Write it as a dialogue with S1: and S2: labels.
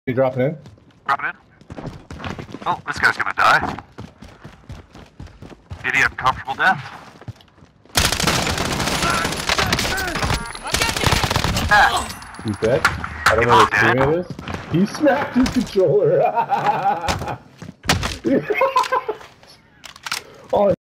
S1: You dropping in?
S2: Dropping in. Oh, this guy's gonna die. Did he have a comfortable death? Ah.
S1: You bet. I don't know what team it is. He smacked his controller. Oh,